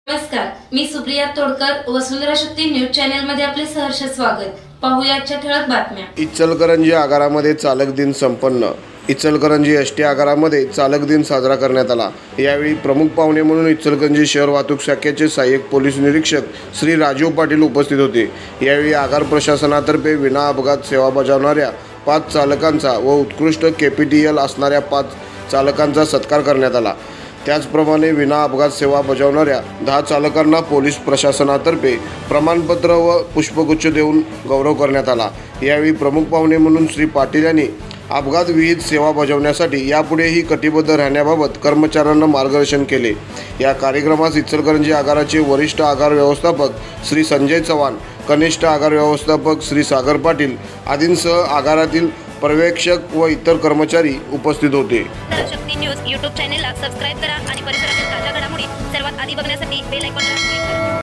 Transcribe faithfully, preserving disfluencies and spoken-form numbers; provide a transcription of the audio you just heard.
नमस्कार, मी Supriya Todkar, Vasundhara Shakti news channel मध्ये आपले सहर्ष स्वागत। पाहूया आजच्या ठळक बातम्या। इचलकरंजी आगारामध्ये चालक दिन संपन्न। इचलकरंजी एसटी आगारामध्ये चालक दिन साजरा करण्यात आला। यावेळी प्रमुख पाहुणे म्हणून इचलकरंजी शहर वाहतूक शाखेचे सहाय्यक पोलीस निरीक्षक श्री राजीव पाटील उपस्थित होते। यावेळी आगार प्रशासनातर्फे विना अपघात सेवा बजावणाऱ्या पाच चालकांचा व उत्कृष्ट केपीटीएल असणाऱ्या पाच चालकांचा सत्कार करण्यात आला। त्याचप्रमाणे विना अपघात सेवा बजावणाऱ्या दहा चालकांना पोलीस प्रशासनातर्फे प्रमाणपत्र व पुष्पगुच्छ देऊन गौरव करण्यात आला। यावेळी प्रमुख पाहुणे म्हणून श्री पाटील यांनी अपघात विहित सेवा बजावण्यासाठी यापुढेही कटिबद्ध राहण्याबाबत कर्मचाऱ्यांना मार्गदर्शन केले। या कार्यक्रमास इचलकरंजी आगाराचे वरिष्ठ आगार व्यवस्थापक श्री संजय चव्हाण, कनिष्ठ आगार व्यवस्थापक श्री सागर पाटील आदींसह आगारातील पर्यवेक्षक व इतर कर्मचारी उपस्थित होते। शक्ती न्यूज यूट्यूब चॅनेलला सबस्क्राइब करा आणि परिसरातील ताज्या घडामोडी सर्वात आधी बघण्यासाठी बेल आयकॉनला